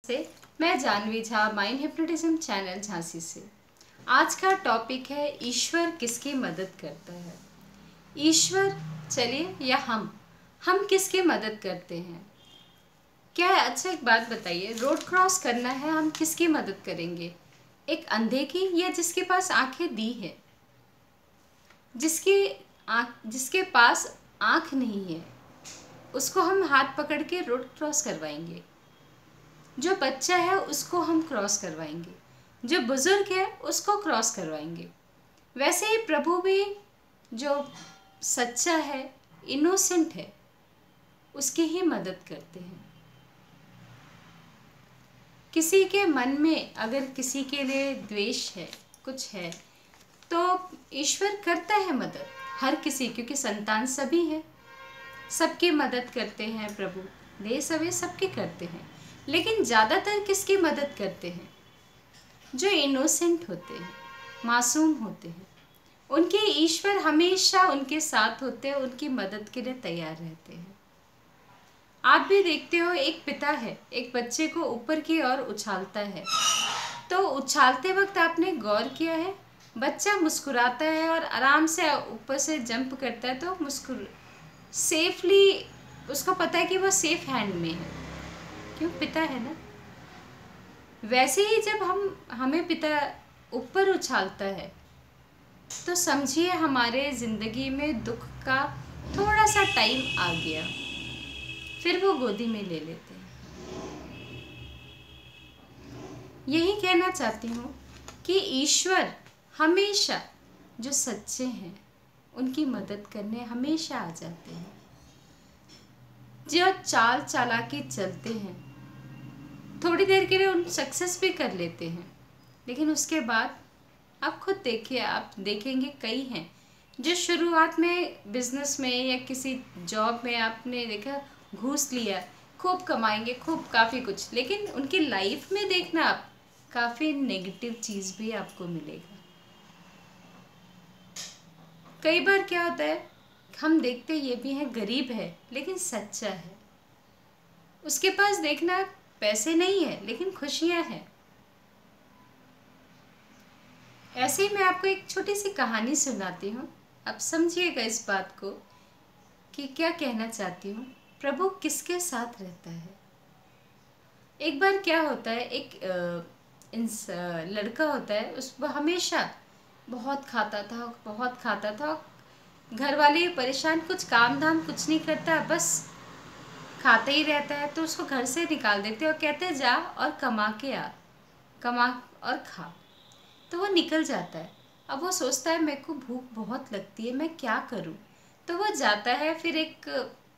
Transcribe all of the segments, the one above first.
से मैं Janvi Jha, mind hypnotism channel Jhansi से। आज का टॉपिक है ईश्वर किसकी मदद करता है। ईश्वर चलिए या हम किसकी मदद करते हैं। क्या है, अच्छा एक बात बताइए, रोड क्रॉस करना है, हम किसकी मदद करेंगे? एक अंधे की या जिसके पास आंखें दी है? जिसके पास आंख नहीं है उसको हम हाथ पकड़ के रोड क्रॉस करवाएंगे। जो बच्चा है उसको हम क्रॉस करवाएंगे, जो बुजुर्ग है उसको क्रॉस करवाएंगे। वैसे ही प्रभु भी जो सच्चा है, इनोसेंट है, उसकी ही मदद करते हैं। किसी के मन में अगर किसी के लिए द्वेष है, कुछ है, तो ईश्वर करता है मदद हर किसी, क्योंकि संतान सभी है, सबकी मदद करते हैं प्रभु। दे सवे सबके करते हैं, लेकिन ज़्यादातर किसकी मदद करते हैं? जो इनोसेंट होते हैं, मासूम होते हैं, उनके ईश्वर हमेशा उनके साथ होते हैं, उनकी मदद के लिए तैयार रहते हैं। आप भी देखते हो, एक पिता है, एक बच्चे को ऊपर की ओर उछालता है, तो उछालते वक्त आपने गौर किया है, बच्चा मुस्कुराता है और आराम से ऊपर से जंप करता है, तो सेफली उसको पता है कि वो सेफ हैंड में है, क्यों? पिता है ना। वैसे ही जब हमें पिता ऊपर उछालता है, तो समझिए हमारे ज़िंदगी में दुख का थोड़ा सा टाइम आ गया, फिर वो गोदी में ले लेते हैं। यही कहना चाहती हूँ कि ईश्वर हमेशा जो सच्चे हैं उनकी मदद करने हमेशा आ जाते हैं। जो चाल चालाकी चलते हैं, थोड़ी देर के लिए उन सक्सेस भी कर लेते हैं, लेकिन उसके बाद आप खुद देखिए, आप देखेंगे कई हैं जो शुरुआत में बिजनेस में या किसी जॉब में आपने देखा घूस लिया, खूब कमाएंगे, खूब काफ़ी कुछ, लेकिन उनकी लाइफ में देखना आप काफ़ी नेगेटिव चीज़ भी आपको मिलेगा। कई बार क्या होता है, हम देखते ये भी हैं गरीब है लेकिन सच्चा है, उसके पास देखना पैसे नहीं है लेकिन खुशियां हैं। ऐसे ही मैं आपको एक छोटी सी कहानी सुनाती हूँ, आप समझिएगा इस बात को कि क्या कहना चाहती हूँ। प्रभु किसके साथ रहता है। एक बार क्या होता है, एक लड़का होता है, वो हमेशा बहुत खाता था। घर वाले परेशान, कुछ काम धाम कुछ नहीं करता, बस खाते ही रहता है। तो उसको घर से निकाल देते और कहते हैं जा और कमा के आ, कमा और खा। तो वो निकल जाता है। अब वो सोचता है मेरे को भूख बहुत लगती है, मैं क्या करूं। तो वो जाता है, फिर एक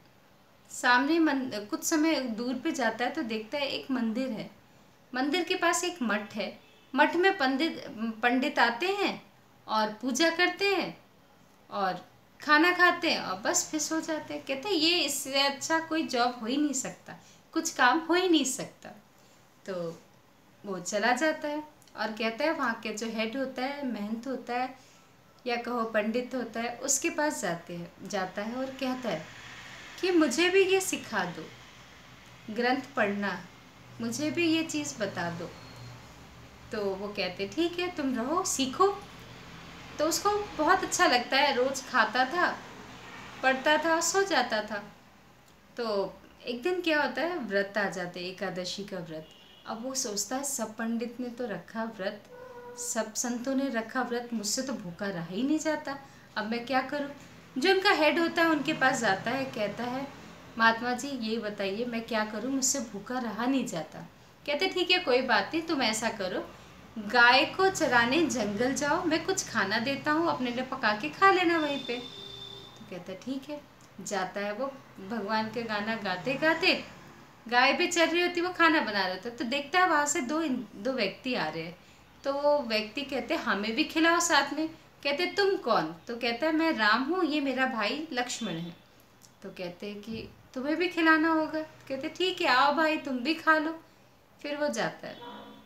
सामने कुछ समय दूर पे जाता है तो देखता है एक मंदिर है। मंदिर के पास एक मठ है। मठ में पंडित आते हैं और पूजा करते हैं और खाना खाते हैं और बस फिर सो जाते हैं। कहते हैं ये इससे अच्छा कोई जॉब हो ही नहीं सकता, कुछ काम हो ही नहीं सकता। तो वो चला जाता है और कहता है वहाँ के जो हेड होता है, महंत होता है या कहो पंडित होता है, उसके पास जाता है और कहता है कि मुझे भी ये सिखा दो, ग्रंथ पढ़ना, मुझे भी ये चीज़ बता दो। तो वो कहते ठीक है, तुम रहो, सीखो। तो उसको बहुत अच्छा लगता है, रोज़ खाता था, पढ़ता था, सो जाता था। तो एक दिन क्या होता है, व्रत आ जाते, एकादशी का व्रत। अब वो सोचता है सब पंडित ने तो रखा व्रत, सब संतों ने रखा व्रत, मुझसे तो भूखा रहा ही नहीं जाता, अब मैं क्या करूं। जो उनका हेड होता है उनके पास जाता है, कहता है महात्मा जी ये बताइए मैं क्या करूं, मुझसे भूखा रहा नहीं जाता। कहते ठीक है कोई बात नहीं, तुम ऐसा करो, गाय को चराने जंगल जाओ, मैं कुछ खाना देता हूँ, अपने लिए पका के खा लेना वहीं पे। तो कहता है ठीक है। जाता है वो, भगवान के गाना गाते गाते, गाय भी चल रही होती, वो खाना बना रहा था, तो देखता है वहाँ से दो व्यक्ति आ रहे हैं। तो वो व्यक्ति कहते हमें भी खिलाओ साथ में। कहते तुम कौन? तो कहता है मैं राम हूँ, ये मेरा भाई लक्ष्मण है। तो कहते हैं कि तुम्हें भी खिलाना होगा। कहते ठीक है आओ भाई तुम भी खा लो। फिर वो जाता है,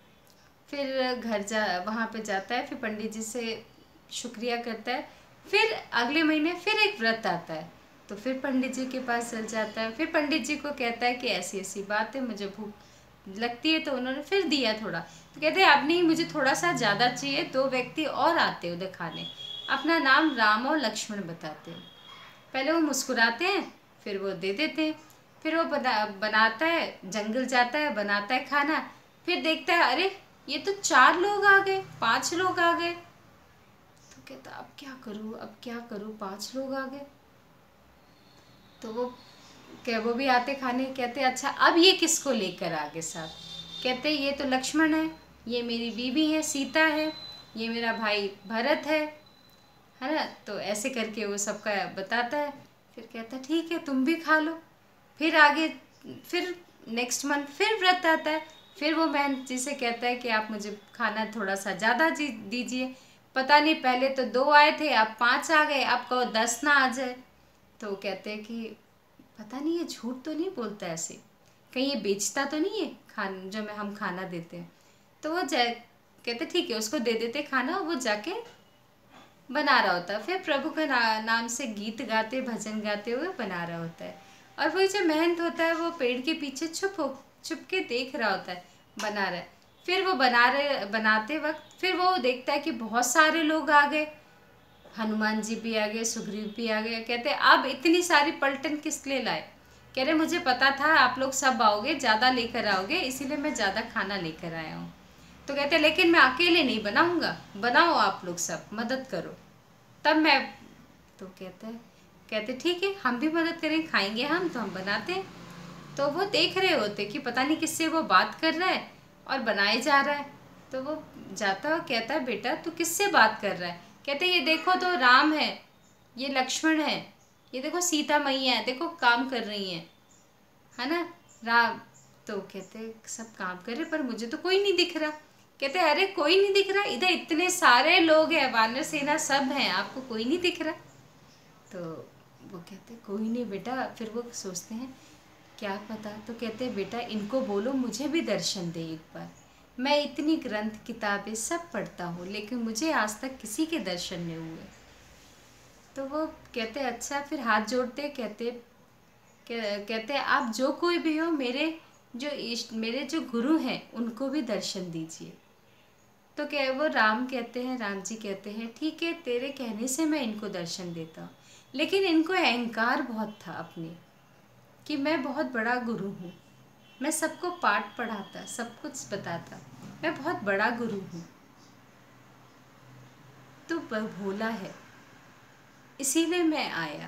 फिर वहाँ पे जाता है, फिर पंडित जी से शुक्रिया करता है। फिर अगले महीने फिर एक व्रत आता है, तो फिर पंडित जी के पास चल जाता है। फिर पंडित जी को कहता है कि ऐसी ऐसी बात है, मुझे भूख लगती है, तो उन्होंने फिर दिया थोड़ा। तो कहते हैं अब नहीं, मुझे थोड़ा सा ज़्यादा चाहिए। 2 व्यक्ति और आते उधर खाने, अपना नाम राम और लक्ष्मण बताते हैं। पहले वो मुस्कुराते हैं, फिर वो दे देते हैं। फिर वो बनाता है, जंगल जाता है, बनाता है खाना। फिर देखता है अरे ये तो 4 लोग आ गए, 5 लोग आ गए। तो कहता अब क्या करूँ, अब क्या करूँ, 5 लोग आ गए। तो वो भी आते खाने। कहते अच्छा अब ये किसको लेकर आगे साथ। कहते ये तो लक्ष्मण है, ये मेरी बीवी है सीता है, ये मेरा भाई भरत है ना। तो ऐसे करके वो सबका बताता है। फिर कहता ठीक है तुम भी खा लो। फिर आगे, फिर नेक्स्ट मंथ फिर व्रत आता है। फिर वो बहन जी से कहता है कि आप मुझे खाना थोड़ा सा ज़्यादा दीजिए। पता नहीं पहले तो 2 आए थे, अब 5 आ गए, अब कहो 10 ना आ जाए। तो कहते हैं कि पता नहीं ये झूठ तो नहीं बोलता ऐसे, कहीं ये बेचता तो नहीं है जो हम खाना देते हैं। तो वो कहते ठीक है उसको दे देते खाना। वो जाके बना रहा होता है, फिर प्रभु का नाम से गीत गाते भजन गाते हुए बना रहा होता है। और वही जो महंत होता है वो पेड़ के पीछे छुप के देख रहा होता है, बना रहा है। फिर वो बनाते वक्त फिर वो देखता है कि बहुत सारे लोग आ गए, हनुमान जी भी आ गए, सुग्रीव भी आ गए। कहते अब इतनी सारी पलटन किस लिए लाए। कह रहे मुझे पता था आप लोग सब आओगे, ज़्यादा लेकर आओगे, इसीलिए मैं ज़्यादा खाना लेकर आया हूँ। तो कहते लेकिन मैं अकेले नहीं बनाऊंगा, बनाओ आप लोग सब मदद करो तब मैं। तो कहते ठीक है हम भी मदद करें, खाएंगे हम तो हम बनाते हैं। तो वो देख रहे होते कि पता नहीं किससे वो बात कर रहा है और बनाए जा रहा है। तो वो जाता और कहता है बेटा तू किससे बात कर रहा है। कहते ये देखो तो राम है, ये लक्ष्मण है, ये देखो सीता मैया है, देखो काम कर रही हैं, है ना राम। तो कहते सब काम कर रहे पर मुझे तो कोई नहीं दिख रहा। कहते अरे कोई नहीं दिख रहा, इधर इतने सारे लोग हैं, वानर सेना सब हैं, आपको कोई नहीं दिख रहा। तो वो कहते कोई नहीं बेटा। फिर वो सोचते हैं क्या पता। तो कहते बेटा इनको बोलो मुझे भी दर्शन दे एक बार, मैं इतनी ग्रंथ किताबें सब पढ़ता हूँ लेकिन मुझे आज तक किसी के दर्शन नहीं हुए। तो वो कहते अच्छा। फिर हाथ जोड़ते कहते आप जो कोई भी हो, मेरे जो गुरु हैं उनको भी दर्शन दीजिए। तो वो राम जी कहते हैं ठीक है तेरे कहने से मैं इनको दर्शन देता हूँ। लेकिन इनको अहंकार बहुत था अपने, कि मैं बहुत बड़ा गुरु हूँ, मैं सबको पाठ पढ़ाता, सब कुछ बताता, मैं बहुत बड़ा गुरु हूँ। तो भोला है इसीलिए मैं आया।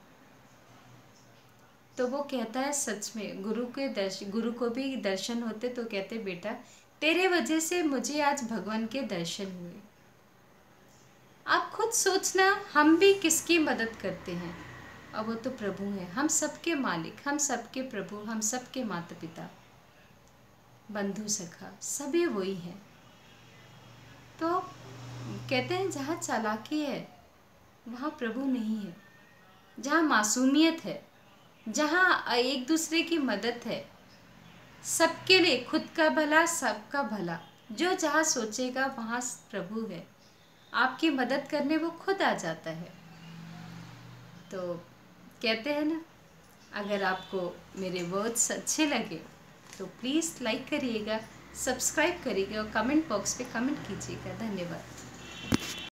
तो वो कहता है सच में गुरु को भी दर्शन होते। तो कहते बेटा तेरे वजह से मुझे आज भगवान के दर्शन हुए। आप खुद सोचना हम भी किसकी मदद करते हैं। और वो तो प्रभु हैं, हम सबके मालिक, हम सबके प्रभु, हम सबके माता पिता, बंधु सखा सभी वही हैं। तो कहते हैं जहाँ चालाकी है वहाँ प्रभु नहीं है, जहाँ मासूमियत है, जहाँ एक दूसरे की मदद है, सबके लिए खुद का भला सबका भला, जो जहाँ सोचेगा वहाँ प्रभु है, आपकी मदद करने वो खुद आ जाता है। तो कहते हैं ना, अगर आपको मेरे वर्ड्स अच्छे लगे तो प्लीज़ लाइक करिएगा, सब्सक्राइब करिएगा और कमेंट बॉक्स पे कमेंट कीजिएगा। धन्यवाद।